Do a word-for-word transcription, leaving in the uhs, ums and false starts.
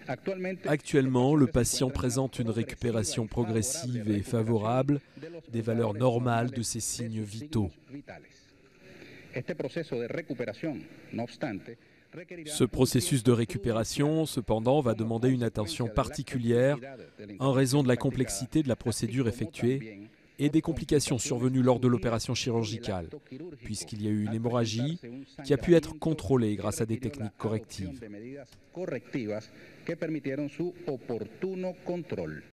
Actuellement, le patient présente une récupération progressive et favorable des valeurs normales de ses signes vitaux. Ce processus de récupération, cependant, va demander une attention particulière en raison de la complexité de la procédure effectuée et des complications survenues lors de l'opération chirurgicale, puisqu'il y a eu une hémorragie qui a pu être contrôlée grâce à des techniques correctives.